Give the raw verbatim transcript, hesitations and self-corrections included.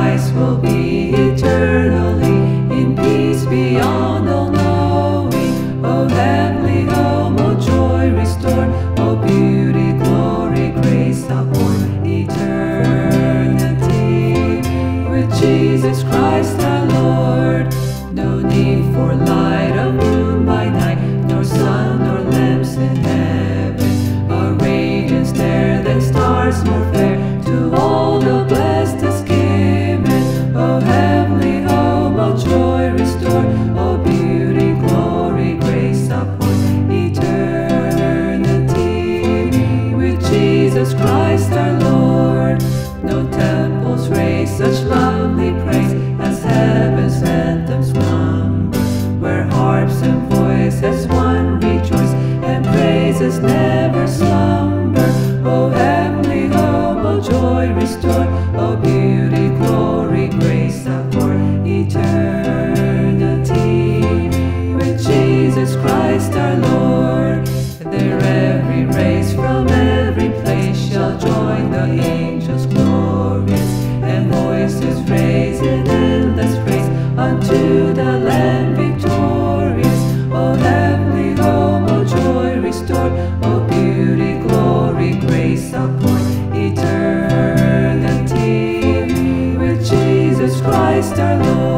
Christ will be eternally in peace beyond all knowing. O heavenly home, O joy restored, O beauty, glory, grace upborn, eternity with Jesus Christ our Lord. No need for light of moon by night, nor sun nor lamps in heaven. A radiance there than stars more fair, to all the blessed is given. O heavenly home, O joy restored, O beauty, glory, grace upward, eternity with Jesus Christ our Lord. No temples raise such lovely praise as heaven's anthems number, where harps and voices one rejoice, and praises never slumber. O heavenly home, O joy restored, O beauty, glory, grace upward, eternity with Jesus Christ our Lord. There every race from every place shall join the angels glorious, and voices raise in endless praise unto the Lamb victorious. O heavenly home, O joy restored, O beauty, glory, grace upward, eternity with Jesus Christ our Lord.